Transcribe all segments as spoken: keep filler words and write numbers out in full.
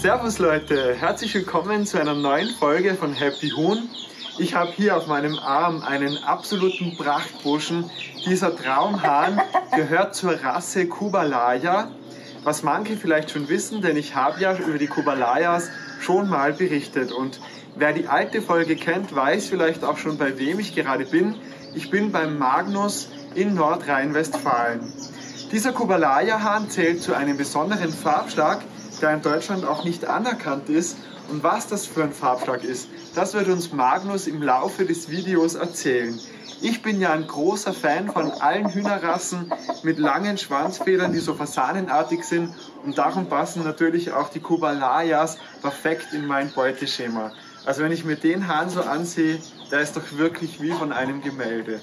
Servus Leute, herzlich willkommen zu einer neuen Folge von Happy Huhn. Ich habe hier auf meinem Arm einen absoluten Prachtburschen. Dieser Traumhahn gehört zur Rasse Kubalaya, was manche vielleicht schon wissen, denn ich habe ja über die Kubalayas schon mal berichtet. Und wer die alte Folge kennt, weiß vielleicht auch schon, bei wem ich gerade bin. Ich bin beim Magnus in Nordrhein-Westfalen. Dieser Kubalaya-Hahn zählt zu einem besonderen Farbschlag, der in Deutschland auch nicht anerkannt ist. Und was das für ein Farbschlag ist, das wird uns Magnus im Laufe des Videos erzählen. Ich bin ja ein großer Fan von allen Hühnerrassen mit langen Schwanzfedern, die so fasanenartig sind. Und darum passen natürlich auch die Kubalayas perfekt in mein Beuteschema. Also wenn ich mir den Hahn so ansehe, der ist doch wirklich wie von einem Gemälde.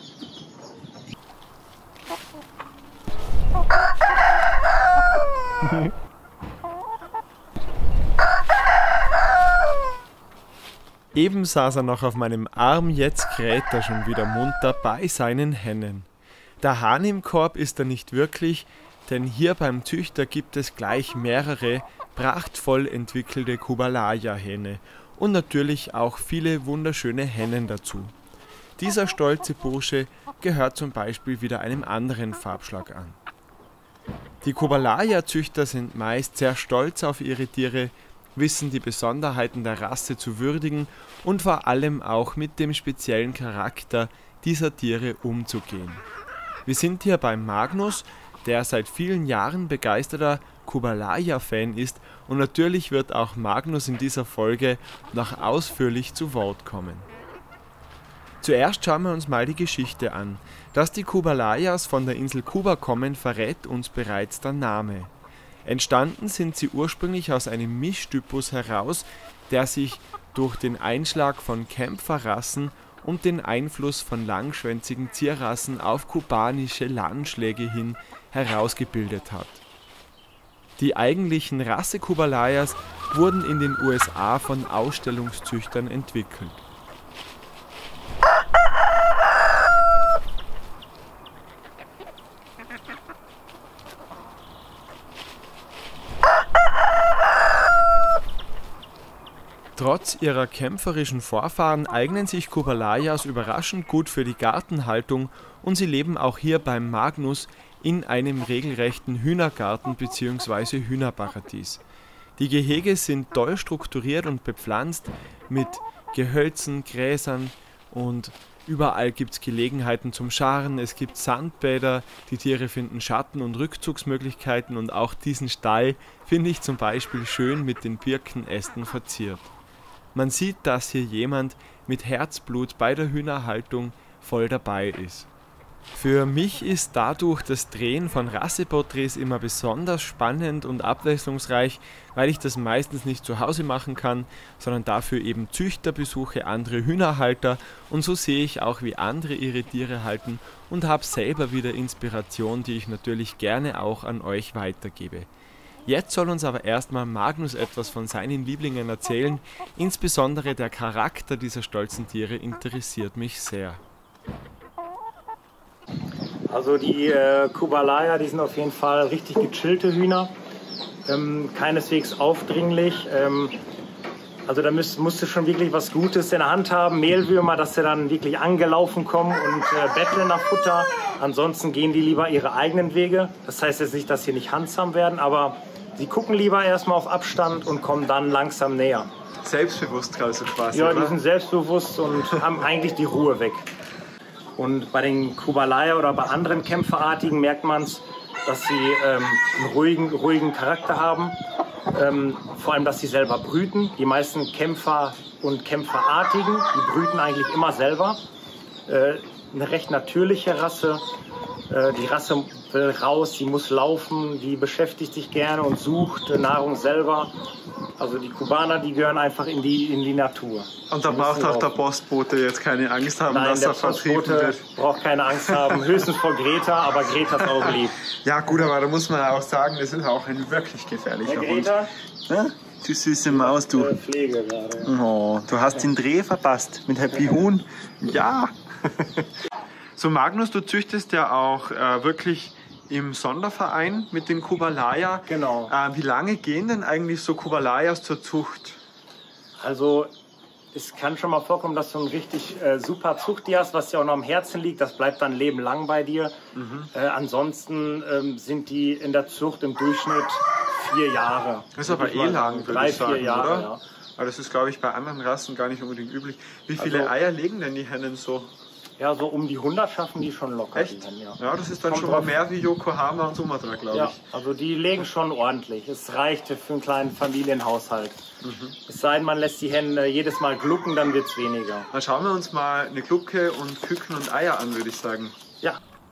Eben saß er noch auf meinem Arm, jetzt kräht er schon wieder munter bei seinen Hennen. Der Hahn im Korb ist er nicht wirklich, denn hier beim Züchter gibt es gleich mehrere prachtvoll entwickelte Kubalaya-Hähne und natürlich auch viele wunderschöne Hennen dazu. Dieser stolze Bursche gehört zum Beispiel wieder einem anderen Farbschlag an. Die Kubalaya-Züchter sind meist sehr stolz auf ihre Tiere, wissen die Besonderheiten der Rasse zu würdigen und vor allem auch mit dem speziellen Charakter dieser Tiere umzugehen. Wir sind hier beim Magnus, der seit vielen Jahren begeisterter Kubalaya-Fan ist, und natürlich wird auch Magnus in dieser Folge noch ausführlich zu Wort kommen. Zuerst schauen wir uns mal die Geschichte an. Dass die Kubalayas von der Insel Kuba kommen, verrät uns bereits der Name. Entstanden sind sie ursprünglich aus einem Mischtypus heraus, der sich durch den Einschlag von Kämpferrassen und den Einfluss von langschwänzigen Zierrassen auf kubanische Landschläge hin herausgebildet hat. Die eigentlichen Rasse-Kubalayas wurden in den U S A von Ausstellungszüchtern entwickelt. Trotz ihrer kämpferischen Vorfahren eignen sich Kubalayas überraschend gut für die Gartenhaltung und sie leben auch hier beim Magnus in einem regelrechten Hühnergarten bzw. Hühnerparadies. Die Gehege sind toll strukturiert und bepflanzt mit Gehölzen, Gräsern und überall gibt es Gelegenheiten zum Scharen, es gibt Sandbäder, die Tiere finden Schatten- und Rückzugsmöglichkeiten und auch diesen Stall finde ich zum Beispiel schön mit den Birkenästen verziert. Man sieht, dass hier jemand mit Herzblut bei der Hühnerhaltung voll dabei ist. Für mich ist dadurch das Drehen von Rasseporträts immer besonders spannend und abwechslungsreich, weil ich das meistens nicht zu Hause machen kann, sondern dafür eben Züchter besuche, andere Hühnerhalter, und so sehe ich auch, wie andere ihre Tiere halten und habe selber wieder Inspiration, die ich natürlich gerne auch an euch weitergebe. Jetzt soll uns aber erstmal Magnus etwas von seinen Lieblingen erzählen, insbesondere der Charakter dieser stolzen Tiere interessiert mich sehr. Also die äh, Kubalaya, die sind auf jeden Fall richtig gechillte Hühner, ähm, keineswegs aufdringlich. Ähm, also da müsst, musst du schon wirklich was Gutes in der Hand haben, Mehlwürmer, dass sie dann wirklich angelaufen kommen und äh, betteln nach Futter. Ansonsten gehen die lieber ihre eigenen Wege. Das heißt jetzt nicht, dass sie nicht handsam werden, aber sie gucken lieber erstmal auf Abstand und kommen dann langsam näher. Selbstbewusst also quasi, Ja, oder? die sind selbstbewusst und haben eigentlich die Ruhe weg. Und bei den Kubalaya oder bei anderen Kämpferartigen merkt man es, dass sie ähm, einen ruhigen, ruhigen Charakter haben. Ähm, vor allem, dass sie selber brüten. Die meisten Kämpfer und Kämpferartigen, die brüten eigentlich immer selber. Äh, eine recht natürliche Rasse. Äh, die Rasse will raus, die muss laufen, die beschäftigt sich gerne und sucht Nahrung selber. Also die Kubaner, die gehören einfach in die, in die Natur. Und da braucht auch der Postbote jetzt keine Angst haben, Nein, dass der er vertrieben Postbote wird. braucht keine Angst haben, höchstens vor Greta, aber Greta ist auch lieb. Ja gut, aber da muss man auch sagen, das ist auch ein wirklich gefährlicher Der Hund. Greta? Ja? Du süße Maus, du. Äh, Pflege gerade. Oh, du hast den Dreh verpasst mit Happy Huhn. Ja. So Magnus, du züchtest ja auch äh, wirklich im Sonderverein mit den Kubalaya. Genau. Äh, wie lange gehen denn eigentlich so Kubalayas zur Zucht? Also es kann schon mal vorkommen, dass du ein richtig äh, super Zuchttier hast, was dir auch noch am Herzen liegt. Das bleibt dann Leben lang bei dir. Mhm. Äh, ansonsten ähm, sind die in der Zucht im Durchschnitt vier Jahre. Das ist aber eh lang, würde drei, ich sagen, vier Jahre, oder? Ja. Aber das ist, glaube ich, bei anderen Rassen gar nicht unbedingt üblich. Wie viele Also, Eier legen denn die Hennen so? Ja, so um die hundert schaffen die schon locker. Echt? Die Hennen, ja. Ja, das ist dann Kommt schon mal drauf. mehr wie Yokohama und Sumatra, glaube Ja, ich. also die legen schon ordentlich. Es reicht für einen kleinen Familienhaushalt. Mhm. Es sei denn, man lässt die Hennen äh, jedes Mal glucken, dann wird es weniger. Dann schauen wir uns mal eine Glucke und Küken und Eier an, würde ich sagen. Ja.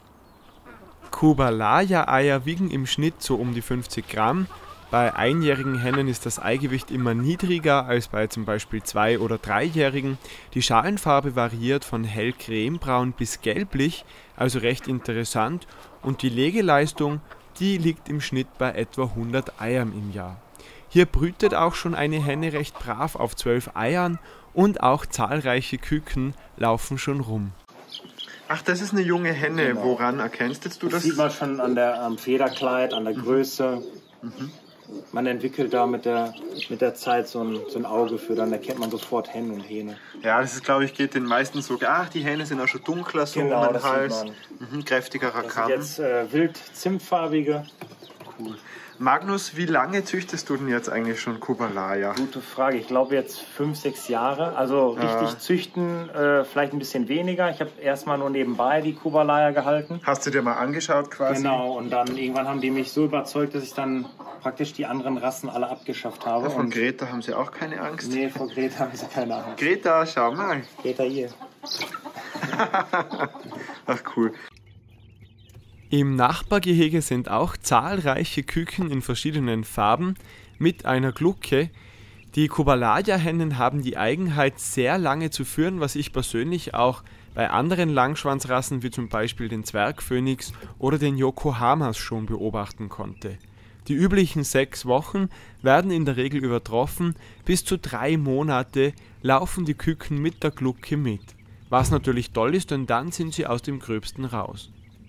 Kubalaya-Eier wiegen im Schnitt so um die fünfzig Gramm. Bei einjährigen Hennen ist das Eigewicht immer niedriger als bei zum Beispiel zwei- oder dreijährigen. Die Schalenfarbe variiert von hell cremebraun bis gelblich, also recht interessant. Und die Legeleistung, die liegt im Schnitt bei etwa hundert Eiern im Jahr. Hier brütet auch schon eine Henne recht brav auf zwölf Eiern und auch zahlreiche Küken laufen schon rum. Ach, das ist eine junge Henne. Genau. Woran erkennst du das? Das sieht man schon an der, am Federkleid, an der Größe. Mhm. Man entwickelt da mit der, mit der Zeit so ein, so ein Auge für, dann erkennt man sofort Hennen und Hähne. Ja, das ist, glaube ich, geht den meisten so. Ach, die Hähne sind auch schon dunkler, so Genau, um den das Hals. sieht man. Mhm, kräftigerer Das Kamm. sind jetzt äh, wild zimtfarbige. Cool. Magnus, wie lange züchtest du denn jetzt eigentlich schon Kubalaya? Gute Frage. Ich glaube jetzt fünf, sechs Jahre. Also richtig Ja. züchten äh, vielleicht ein bisschen weniger. Ich habe erstmal nur nebenbei die Kubalaya gehalten. Hast du dir mal angeschaut quasi? Genau, und dann irgendwann haben die mich so überzeugt, dass ich dann praktisch die anderen Rassen alle abgeschafft habe. Ja, von und Greta haben sie auch keine Angst. nee, vor Greta haben sie keine Ahnung. Greta, schau mal. Greta hier. Ach cool. Im Nachbargehege sind auch zahlreiche Küken in verschiedenen Farben mit einer Glucke. Die Kubalaya-Hennen haben die Eigenheit, sehr lange zu führen, was ich persönlich auch bei anderen Langschwanzrassen wie zum Beispiel den Zwergphönix oder den Yokohamas schon beobachten konnte. Die üblichen sechs Wochen werden in der Regel übertroffen, bis zu drei Monate laufen die Küken mit der Glucke mit. Was natürlich toll ist, denn dann sind sie aus dem Gröbsten raus.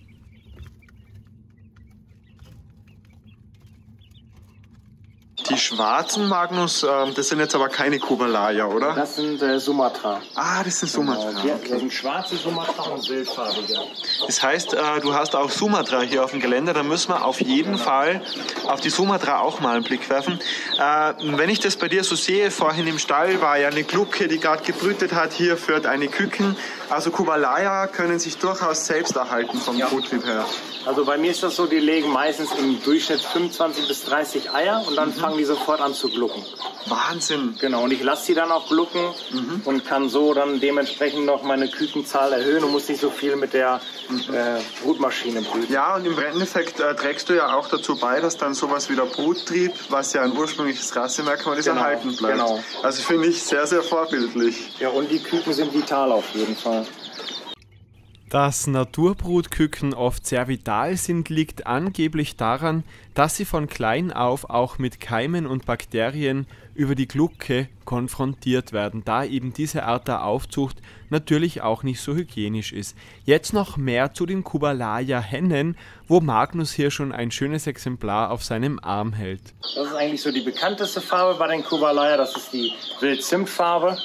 Die schwarzen, Magnus, ähm, das sind jetzt aber keine Kubalaya, oder? Das sind äh, Sumatra. Ah, das sind Sumatra. Genau. Ja, das sind schwarze Sumatra und wildfarbige. Das heißt, äh, du hast auch Sumatra hier auf dem Gelände, da müssen wir auf jeden Fall auf die Sumatra auch mal einen Blick werfen. Äh, wenn ich das bei dir so sehe, vorhin im Stall war ja eine Glucke, die gerade gebrütet hat, hier führt eine Küken. Also Kubalaya können sich durchaus selbst erhalten vom Ja. Bruttrieb her. Also bei mir ist das so, die legen meistens im Durchschnitt fünfundzwanzig bis dreißig Eier und dann mhm. fangen die sofort an zu glucken. Wahnsinn! Genau, und ich lasse sie dann auch glucken mhm. und kann so dann dementsprechend noch meine Kükenzahl erhöhen und muss nicht so viel mit der mhm. äh, Brutmaschine brüten. Ja, und im Endeffekt äh, trägst du ja auch dazu bei, dass dann sowas wie der Bruttrieb, was ja ein ursprüngliches Rassemerkmal ist, Genau, erhalten bleibt. genau. Also finde ich sehr, sehr vorbildlich. Ja, und die Küken sind vital auf jeden Fall. Dass Naturbrutküken oft sehr vital sind, liegt angeblich daran, dass sie von klein auf auch mit Keimen und Bakterien über die Glucke konfrontiert werden, da eben diese Art der Aufzucht natürlich auch nicht so hygienisch ist. Jetzt noch mehr zu den Kubalaya-Hennen, wo Magnus hier schon ein schönes Exemplar auf seinem Arm hält. Das ist eigentlich so die bekannteste Farbe bei den Kubalaya, das ist die Wild-Zimtfarbe.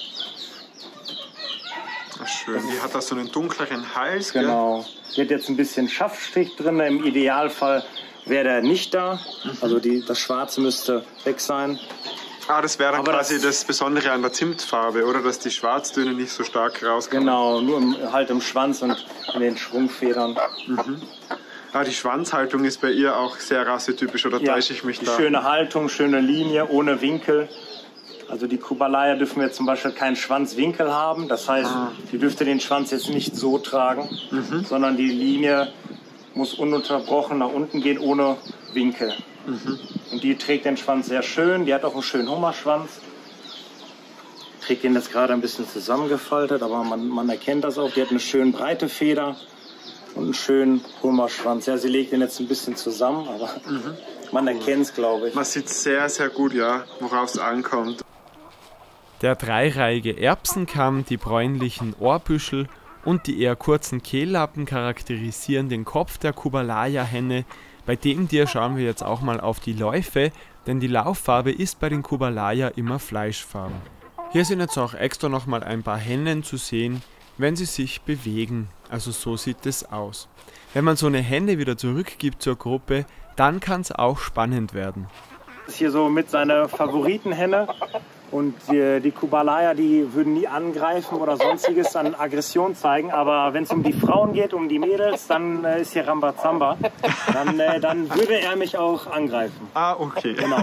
Ach schön, die hat da so einen dunkleren Hals, gell? Genau. Die hat jetzt ein bisschen Schaftstich drin. Im Idealfall wäre der nicht da. Mhm. Also die, das Schwarze müsste weg sein. Ah, das wäre dann Aber quasi das, das Besondere an der Zimtfarbe, oder? Dass die Schwarztöne nicht so stark rauskommen. Genau, nur im, halt im Schwanz und in den Schwungfedern. Mhm. Ah, die Schwanzhaltung ist bei ihr auch sehr rassetypisch, oder ja, täusche ich mich die da? Schöne Haltung, schöne Linie, ohne Winkel. Also die Kubalaya dürfen wir zum Beispiel keinen Schwanzwinkel haben. Das heißt, ah. die dürfte den Schwanz jetzt nicht so tragen, mhm. sondern die Linie muss ununterbrochen nach unten gehen, ohne Winkel. Mhm. Und die trägt den Schwanz sehr schön. Die hat auch einen schönen Hummerschwanz. Trägt den jetzt gerade ein bisschen zusammengefaltet, aber man, man erkennt das auch. Die hat eine schön breite Feder und einen schönen Hummerschwanz. Ja, sie legt den jetzt ein bisschen zusammen, aber mhm. man erkennt es, glaube ich. Man sieht sehr, sehr gut, ja, worauf es ankommt. Der dreireihige Erbsenkamm, die bräunlichen Ohrbüschel und die eher kurzen Kehllappen charakterisieren den Kopf der Kubalaya-Henne. Bei dem Tier schauen wir jetzt auch mal auf die Läufe, denn die Lauffarbe ist bei den Kubalaya immer fleischfarben. Hier sind jetzt auch extra nochmal ein paar Hennen zu sehen, wenn sie sich bewegen. Also so sieht es aus. Wenn man so eine Henne wieder zurückgibt zur Gruppe, dann kann es auch spannend werden. Das ist hier so mit seiner Favoritenhenne. Und die, die Kubalaya, die würden nie angreifen oder sonstiges an Aggression zeigen. Aber wenn es um die Frauen geht, um die Mädels, dann äh, ist hier Rambazamba. Dann, äh, dann würde er mich auch angreifen. Ah, okay. Genau.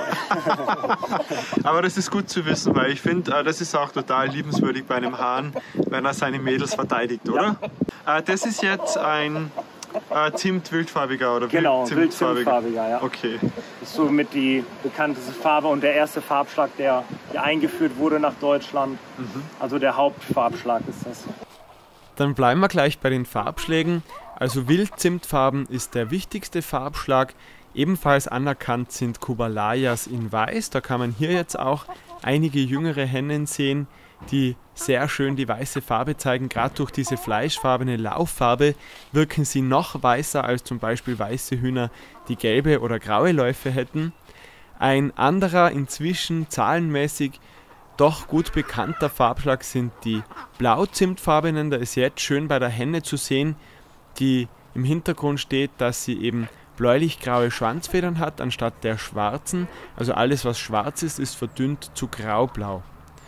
Aber das ist gut zu wissen, weil ich finde, äh, das ist auch total liebenswürdig bei einem Hahn, wenn er seine Mädels verteidigt, oder? Ja. Äh, das ist jetzt ein äh, Zimt-wildfarbiger oder genau, Wild-Zimtfarbiger? Wild ja. Okay. Das ist somit die bekannteste Farbe und der erste Farbschlag, der, der eingeführt wurde nach Deutschland. Mhm. Also der Hauptfarbschlag ist das. Dann bleiben wir gleich bei den Farbschlägen. Also Wild-Zimtfarben ist der wichtigste Farbschlag. Ebenfalls anerkannt sind Kubalayas in Weiß. Da kann man hier jetzt auch einige jüngere Hennen sehen, die sehr schön die weiße Farbe zeigen. Gerade durch diese fleischfarbene Lauffarbe wirken sie noch weißer als zum Beispiel weiße Hühner, die gelbe oder graue Läufe hätten. Ein anderer, inzwischen zahlenmäßig doch gut bekannter Farbschlag sind die Blau-Zimtfarbenen. Da ist jetzt schön bei der Henne zu sehen, die im Hintergrund steht, dass sie eben bläulich-graue Schwanzfedern hat, anstatt der schwarzen. Also alles, was schwarz ist, ist verdünnt zu graublau.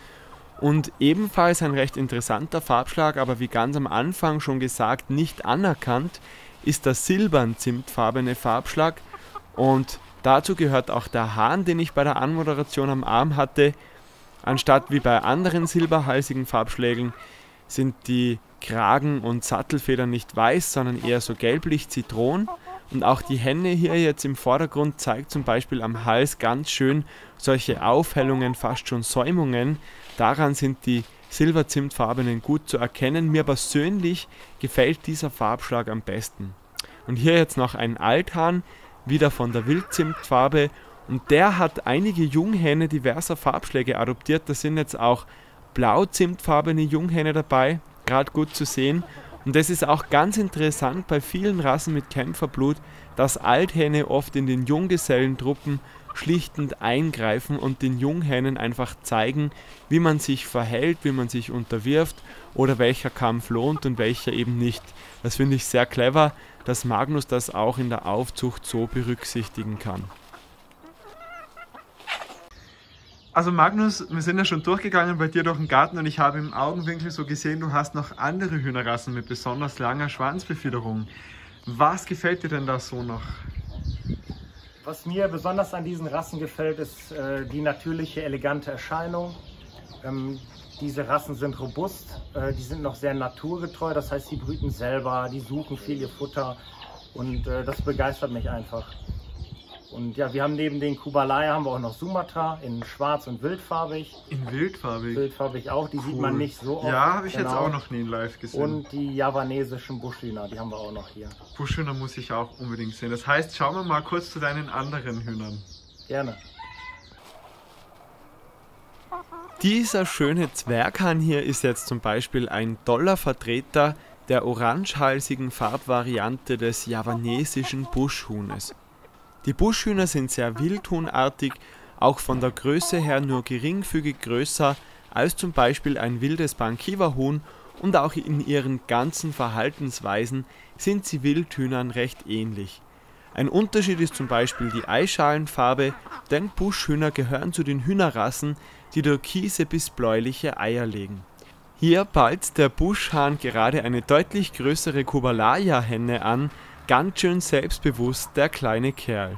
Und ebenfalls ein recht interessanter Farbschlag, aber wie ganz am Anfang schon gesagt, nicht anerkannt, ist der silbern-zimtfarbene Farbschlag. Und dazu gehört auch der Hahn, den ich bei der Anmoderation am Arm hatte. Anstatt wie bei anderen silberhalsigen Farbschlägen sind die Kragen- und Sattelfedern nicht weiß, sondern eher so gelblich-zitron. Und auch die Henne hier jetzt im Vordergrund zeigt zum Beispiel am Hals ganz schön solche Aufhellungen, fast schon Säumungen. Daran sind die silberzimtfarbenen gut zu erkennen. Mir persönlich gefällt dieser Farbschlag am besten. Und hier jetzt noch ein Althahn, wieder von der Wildzimtfarbe. Und der hat einige Junghähne diverser Farbschläge adoptiert. Da sind jetzt auch blau-zimtfarbene Junghähne dabei, gerade gut zu sehen. Und das ist auch ganz interessant bei vielen Rassen mit Kämpferblut, dass Althähne oft in den Junggesellentruppen schlichtend eingreifen und den Junghähnen einfach zeigen, wie man sich verhält, wie man sich unterwirft oder welcher Kampf lohnt und welcher eben nicht. Das finde ich sehr clever, dass Magnus das auch in der Aufzucht so berücksichtigen kann. Also Magnus, wir sind ja schon durchgegangen bei dir durch den Garten und ich habe im Augenwinkel so gesehen, du hast noch andere Hühnerrassen mit besonders langer Schwanzbefiederung. Was gefällt dir denn da so noch? Was mir besonders an diesen Rassen gefällt, ist äh, die natürliche, elegante Erscheinung. Ähm, diese Rassen sind robust, äh, die sind noch sehr naturgetreu, das heißt, sie brüten selber, die suchen viel ihr Futter und äh, das begeistert mich einfach. Und ja, wir haben neben den Kubalaya haben wir auch noch Sumatra in schwarz und wildfarbig. In wildfarbig? Wildfarbig auch, die cool. Sieht man nicht so oft. Ja, habe ich genau. Jetzt auch noch nie in live gesehen. Und die javanesischen Buschhühner, die haben wir auch noch hier. Buschhühner muss ich auch unbedingt sehen. Das heißt, schauen wir mal kurz zu deinen anderen Hühnern. Gerne. Dieser schöne Zwerghahn hier ist jetzt zum Beispiel ein toller Vertreter der orangehalsigen Farbvariante des javanesischen Buschhuhnes. Die Buschhühner sind sehr wildhuhnartig, auch von der Größe her nur geringfügig größer als zum Beispiel ein wildes Bankiwa-Huhn und auch in ihren ganzen Verhaltensweisen sind sie Wildhühnern recht ähnlich. Ein Unterschied ist zum Beispiel die Eischalenfarbe, denn Buschhühner gehören zu den Hühnerrassen, die türkise bis bläuliche Eier legen. Hier balzt der Buschhahn gerade eine deutlich größere Kubalaya-Henne an. Ganz schön selbstbewusst, der kleine Kerl.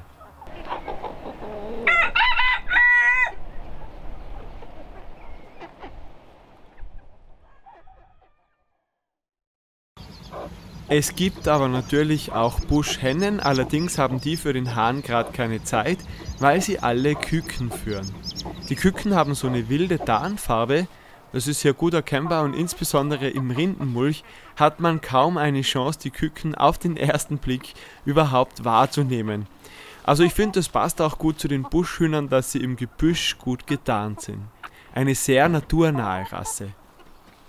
Es gibt aber natürlich auch Buschhennen, allerdings haben die für den Hahn gerade keine Zeit, weil sie alle Küken führen. Die Küken haben so eine wilde Tarnfarbe. Das ist hier gut erkennbar und insbesondere im Rindenmulch hat man kaum eine Chance, die Küken auf den ersten Blick überhaupt wahrzunehmen. Also ich finde, das passt auch gut zu den Buschhühnern, dass sie im Gebüsch gut getarnt sind. Eine sehr naturnahe Rasse.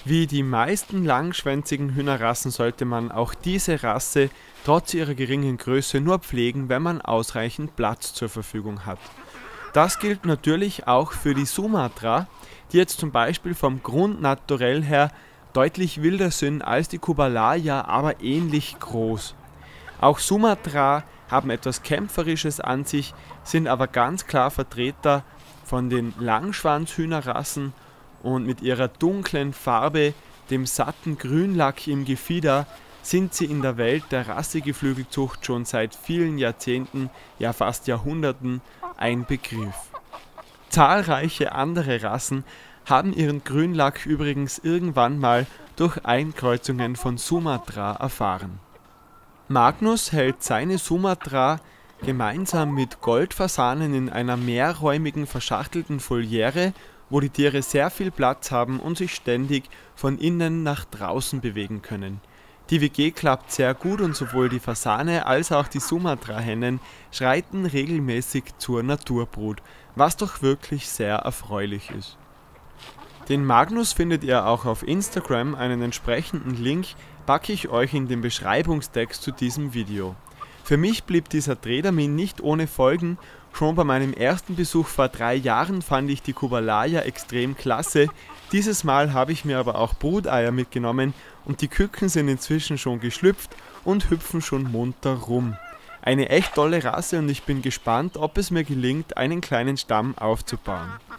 Wie die meisten langschwänzigen Hühnerrassen sollte man auch diese Rasse trotz ihrer geringen Größe nur pflegen, wenn man ausreichend Platz zur Verfügung hat. Das gilt natürlich auch für die Sumatra, die jetzt zum Beispiel vom Grundnaturell her deutlich wilder sind als die Kubalaya, aber ähnlich groß. Auch Sumatra haben etwas Kämpferisches an sich, sind aber ganz klar Vertreter von den Langschwanzhühnerrassen und mit ihrer dunklen Farbe, dem satten Grünlack im Gefieder, sind sie in der Welt der Rassegeflügelzucht schon seit vielen Jahrzehnten, ja fast Jahrhunderten, ein Begriff. Zahlreiche andere Rassen haben ihren Grünlack übrigens irgendwann mal durch Einkreuzungen von Sumatra erfahren. Magnus hält seine Sumatra gemeinsam mit Goldfasanen in einer mehrräumigen verschachtelten Voliere, wo die Tiere sehr viel Platz haben und sich ständig von innen nach draußen bewegen können. Die W G klappt sehr gut und sowohl die Fasane als auch die Sumatra-Hennen schreiten regelmäßig zur Naturbrut, was doch wirklich sehr erfreulich ist. Den Magnus findet ihr auch auf Instagram, einen entsprechenden Link packe ich euch in den Beschreibungstext zu diesem Video. Für mich blieb dieser Drehtermin nicht ohne Folgen. Schon bei meinem ersten Besuch vor drei Jahren fand ich die Kubalaya extrem klasse. Dieses Mal habe ich mir aber auch Bruteier mitgenommen und die Küken sind inzwischen schon geschlüpft und hüpfen schon munter rum. Eine echt tolle Rasse und ich bin gespannt, ob es mir gelingt, einen kleinen Stamm aufzubauen.